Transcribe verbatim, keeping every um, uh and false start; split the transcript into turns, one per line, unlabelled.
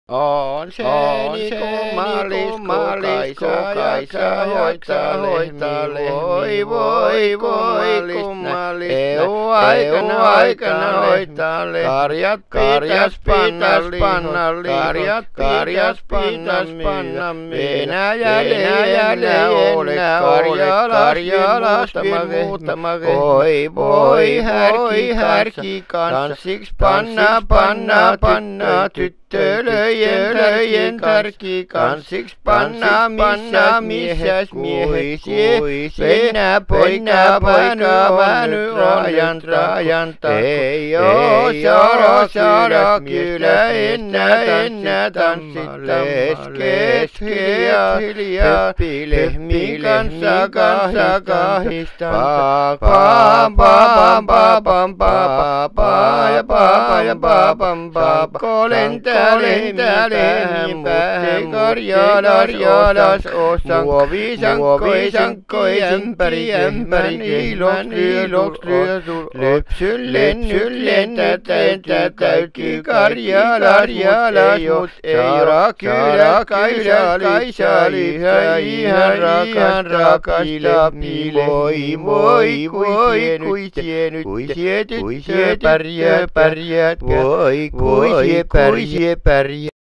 On se niin kummallis, kukaisa hoitaa lehmiä. Voi voi voi kummallis, EU aikana hoitaa lehmiä. Karjat pitäis panna lihoiksi, karjat pitäis panna Venäjälle enää ole Karjalas muutama lehmä. Oi voi härki kanssiks panna panna panna tyttöjen tärki kanssiks panna missä miehäs miehet Venä poika väny rajan rajan ei oo saada saada kyllä enää enää tanssit lesket hiljaa hyppi lehmi kanssa kanssa kahdistan pa pa pa pa pa pa ja pa ja pa pam pa lentää lentää lehmien päähän Karjalas osan muovisankkoi sankkoi ämpäri ämpäri iloks lyötul lypsyn lypsyn lentää täytyy Karjalas mut ei oo kyllä Kaisa lisää ihan rakasta lehmi voi kui tiennyt kui tietyt pärjää pärjää voi kui sie pärjää